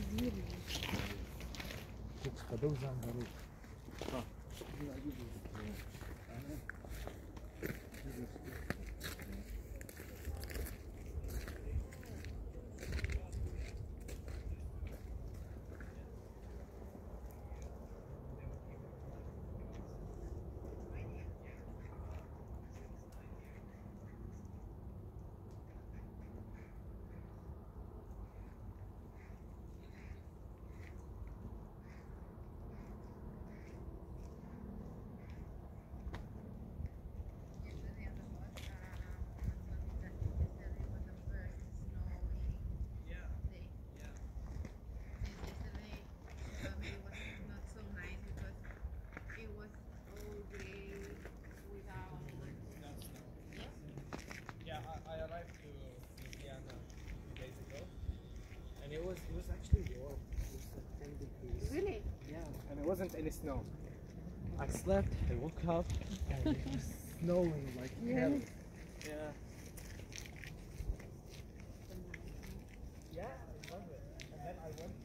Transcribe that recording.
I arrived to Louisiana 2 days ago, and it was actually warm. It was like 10 degrees. Really? Yeah, and it wasn't any snow. I slept, I woke up, and it was snowing like hell. Yeah. Yeah, I love it. And then I went